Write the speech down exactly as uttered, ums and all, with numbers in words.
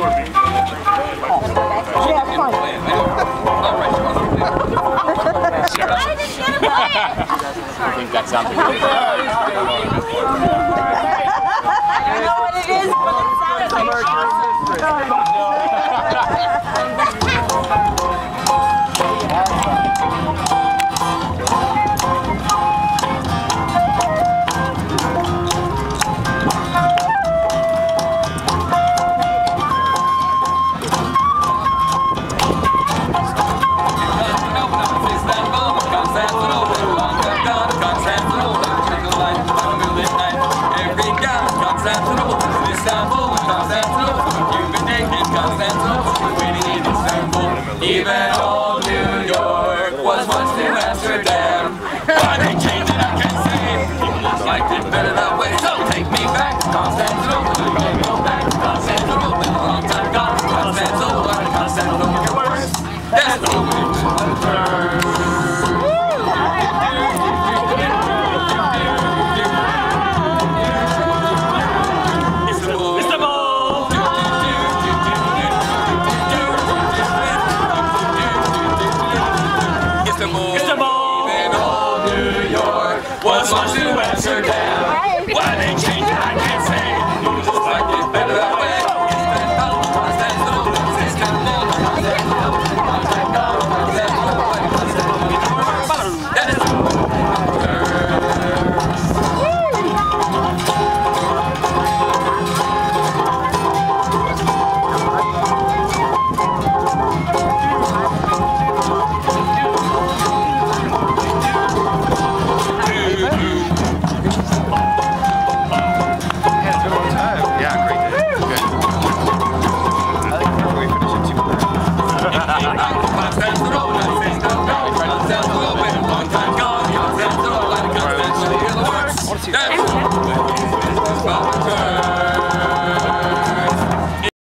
I think that sounds good. I don't know what it is, but it sounds like Constantinople, Istanbul, Constantinople, you've been taking Constantinople, waiting in Istanbul. Even old New York was once New Amsterdam. Why they changed it, I can't say. People just liked it better that way. So take me back to Constantinople. Go back to Constantinople. Been a long time gone. Constantinople, Constantinople get worse. That's the way to turn. Istanbul, even old New York was once New Amsterdam. Why they changed it, I can't say. People just like it better that way. Istanbul, Constantinople, Istanbul, Constantinople, Constantinople, Constantinople, that is Constantinople, Constantinople, Constantinople,